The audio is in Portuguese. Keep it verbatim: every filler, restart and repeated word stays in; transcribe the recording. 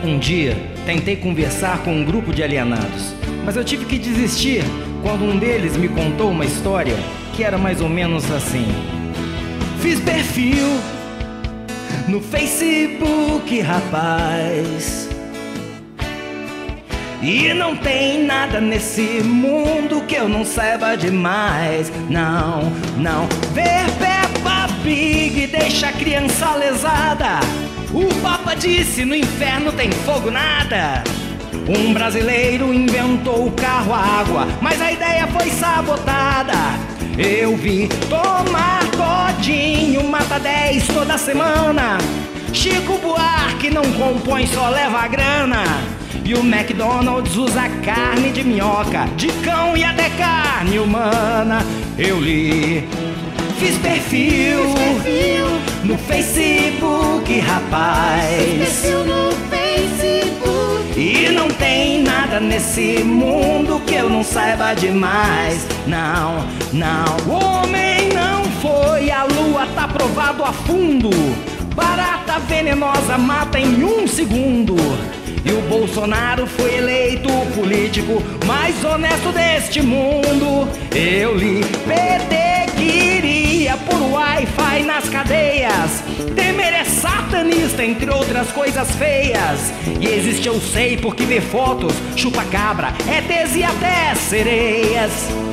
Um dia, tentei conversar com um grupo de alienados, mas eu tive que desistir quando um deles me contou uma história que era mais ou menos assim. Fiz perfil no Facebook, rapaz, e não tem nada nesse mundo que eu não saiba demais. Não, não. Ver Peppa Pig deixa a criança lesada. O Papa disse: no inferno tem fogo nada. Um brasileiro inventou o carro a água, mas a ideia foi sabotada. Eu vi tomar todinho, mata dez toda semana. Chico Buarque não compõe, só leva a grana. E o McDonald's usa carne de minhoca, de cão e até carne humana. Eu li, fiz perfil, Fiz perfil no Facebook, rapaz. Fiz perfil no Facebook. E não tem nada nesse mundo que eu não saiba demais. Não, não. O homem não foi à lua, tá provado a fundo. Barata venenosa mata em um segundo. E o Bolsonaro foi eleito o político mais honesto deste mundo. Eu li, P T queria por Wi-Fi nas cadeias. Temer é satanista, entre outras coisas feias. E existe, eu sei, porque vê fotos, chupa cabra, é E Tês e até sereias.